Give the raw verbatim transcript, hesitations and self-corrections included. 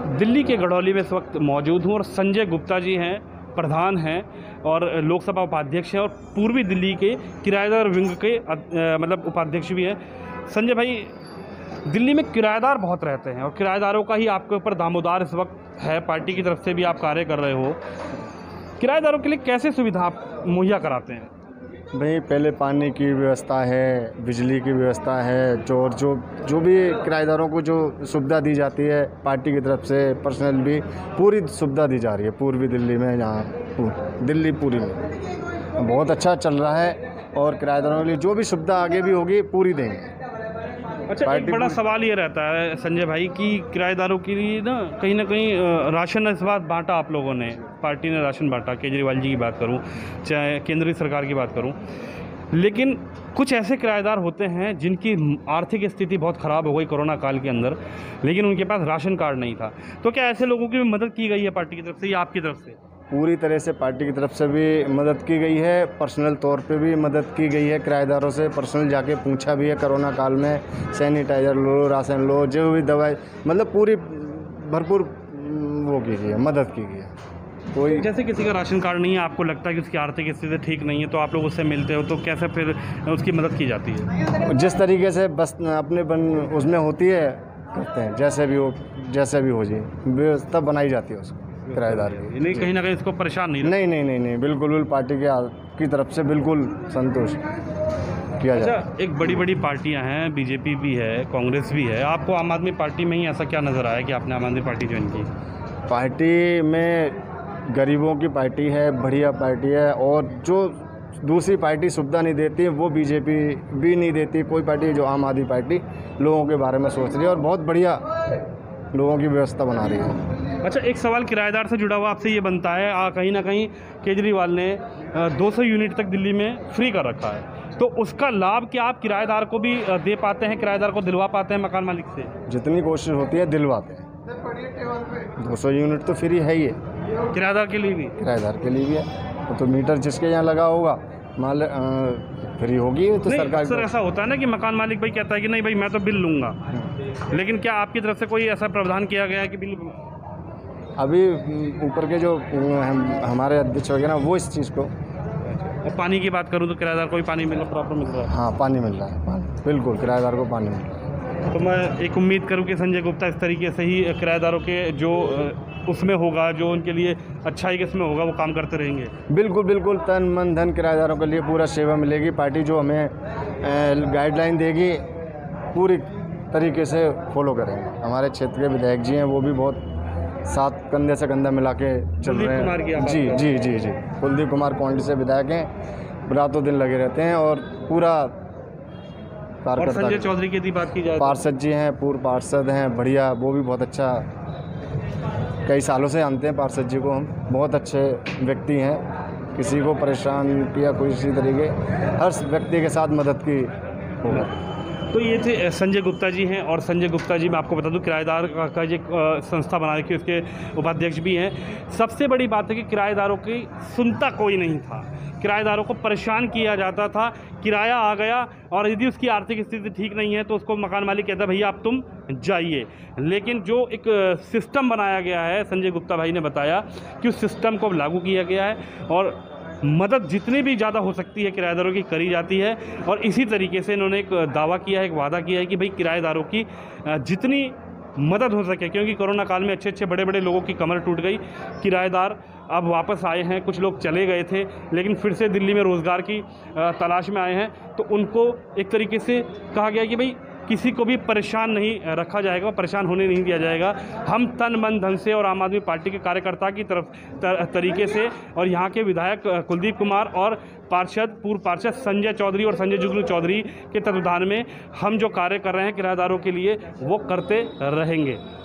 दिल्ली के गढ़ौली में इस वक्त मौजूद हूँ और संजय गुप्ता जी हैं, प्रधान हैं और लोकसभा उपाध्यक्ष हैं और पूर्वी दिल्ली के किराएदार विंग के अ, मतलब उपाध्यक्ष भी हैं। संजय भाई, दिल्ली में किराएदार बहुत रहते हैं और किराएदारों का ही आपके ऊपर दामोदार इस वक्त है, पार्टी की तरफ से भी आप कार्य कर रहे हो। किराएदारों के लिए कैसे सुविधा आप मुहैया कराते हैं? भाई, पहले पानी की व्यवस्था है, बिजली की व्यवस्था है, जो और जो जो भी किराएदारों को जो सुविधा दी जाती है पार्टी की तरफ से, पर्सनल भी पूरी सुविधा दी जा रही है पूर्वी दिल्ली में। यहाँ दिल्ली पूरी में बहुत अच्छा चल रहा है और किराएदारों के लिए जो भी सुविधा आगे भी होगी पूरी देंगे। अच्छा, एक बड़ा सवाल ये रहता है संजय भाई कि किराएदारों के लिए ना कहीं ना कहीं राशन इस बात बांटा आप लोगों ने, पार्टी ने राशन बांटा, केजरीवाल जी की बात करूं चाहे केंद्रीय सरकार की बात करूं, लेकिन कुछ ऐसे किराएदार होते हैं जिनकी आर्थिक स्थिति बहुत ख़राब हो गई कोरोना काल के अंदर, लेकिन उनके पास राशन कार्ड नहीं था। तो क्या ऐसे लोगों की भी मदद की गई है पार्टी की तरफ से या आपकी तरफ से? पूरी तरह से पार्टी की तरफ से भी मदद की गई है, पर्सनल तौर पे भी मदद की गई है। किराएदारों से पर्सनल जाके पूछा भी है कोरोना काल में, सैनिटाइज़र लो, राशन लो, जो भी दवाई, मतलब पूरी भरपूर वो की गई है, मदद की गई है। कोई जैसे किसी का राशन कार्ड नहीं है, आपको लगता है कि उसकी आर्थिक स्थिति ठीक नहीं है, तो आप लोग उससे मिलते हो, तो कैसे फिर उसकी मदद की जाती है? जिस तरीके से बस अपने बन उसमें होती है करते हैं, जैसे भी हो जैसे भी हो जाए व्यवस्था बनाई जाती है उसको किराएदार की। नहीं, कहीं ना कहीं इसको परेशान नहीं नहीं नहीं नहीं नहीं बिल्कुल बिल्कुल पार्टी के की तरफ से बिल्कुल संतोष किया जाए। अच्छा, एक बड़ी बड़ी पार्टियां हैं, बीजेपी भी है, कांग्रेस भी है, आपको आम आदमी पार्टी में ही ऐसा क्या नज़र आया कि आपने आम आदमी पार्टी ज्वाइन की? पार्टी में गरीबों की पार्टी है, बढ़िया पार्टी है, और जो दूसरी पार्टी सुविधा नहीं देती वो बीजेपी भी नहीं देती। कोई पार्टी जो आम आदमी पार्टी लोगों के बारे में सोच रही है और बहुत बढ़िया लोगों की व्यवस्था बना रही है। अच्छा, एक सवाल किराएदार से जुड़ा हुआ आपसे ये बनता है, आ, कहीं ना कहीं केजरीवाल ने दो सौ यूनिट तक दिल्ली में फ्री कर रखा है, तो उसका लाभ क्या आप किराएदार को भी दे पाते हैं, किराएदार को दिलवा पाते हैं मकान मालिक से? जितनी कोशिश होती है दिलवाते हैं। दो सौ यूनिट तो फ्री है ही है, किराएदार के लिए भी किराएदार के लिए भी है। तो मीटर जिसके यहाँ लगा होगा मान फ्री होगी तो सरकार। सर, ऐसा होता है ना कि मकान मालिक भाई कहता है कि नहीं भाई मैं तो बिल लूँगा, लेकिन क्या आपकी तरफ से कोई ऐसा प्रावधान किया गया है कि बिल? अभी ऊपर के जो हम, हमारे अध्यक्ष वगैरह वो इस चीज़ को। और पानी की बात करूँ तो किराएदार को भी पानी मिल प्रॉपर मिल रहा है? हाँ, पानी मिल रहा है, पानी बिल्कुल किराएदार को पानी मिल रहा है। तो मैं एक उम्मीद करूँ कि संजय गुप्ता इस तरीके से ही किराएदारों के जो उसमें होगा, जो उनके लिए अच्छाई के इसमें होगा, वो काम करते रहेंगे। बिल्कुल बिल्कुल, तन मन धन किराएदारों के लिए पूरा सेवा मिलेगी। पार्टी जो हमें गाइडलाइन देगी पूरी तरीके से फॉलो करेंगे। हमारे क्षेत्र के विधायक जी हैं, वो भी बहुत साथ कंधे से कंधा मिला के चल रहे हैं। जी जी जी जी कुलदीप कुमार कोंडी से विधायक हैं, रातों दिन लगे रहते हैं और पूरा और संजय चौधरी की बात की जाए, पार्षद जी हैं, पूर्व पार्षद हैं, बढ़िया, वो भी बहुत अच्छा, कई सालों से जानते हैं पार्षद जी को हम, बहुत अच्छे व्यक्ति हैं, किसी को परेशान किया कोई इसी तरीके, हर व्यक्ति के साथ मदद की होगा। तो ये थे संजय गुप्ता जी हैं और संजय गुप्ता जी, मैं आपको बता दूं, किराएदार का, का जो संस्था बना रखी है उसके उपाध्यक्ष भी हैं। सबसे बड़ी बात है कि किराएदारों की सुनता कोई नहीं था, किराएदारों को परेशान किया जाता था। किराया आ गया और यदि उसकी आर्थिक स्थिति ठीक नहीं है तो उसको मकान मालिक कहता है भैया आप तुम जाइए, लेकिन जो एक सिस्टम बनाया गया है, संजय गुप्ता भाई ने बताया कि उस सिस्टम को लागू किया गया है और मदद जितनी भी ज़्यादा हो सकती है किराएदारों की करी जाती है। और इसी तरीके से इन्होंने एक दावा किया है, एक वादा किया है कि भाई किराएदारों की जितनी मदद हो सके, क्योंकि कोरोना काल में अच्छे अच्छे बड़े बड़े लोगों की कमर टूट गई, किराएदार अब वापस आए हैं, कुछ लोग चले गए थे लेकिन फिर से दिल्ली में रोज़गार की तलाश में आए हैं, तो उनको एक तरीके से कहा गया कि भाई किसी को भी परेशान नहीं रखा जाएगा, परेशान होने नहीं दिया जाएगा। हम तन मन धन से और आम आदमी पार्टी के कार्यकर्ता की तरफ तर, तरीके से और यहाँ के विधायक कुलदीप कुमार और पार्षद पूर्व पार्षद संजय चौधरी और संजय जुगनू चौधरी के तत्वाधान में हम जो कार्य कर रहे हैं किराएदारों के लिए वो करते रहेंगे।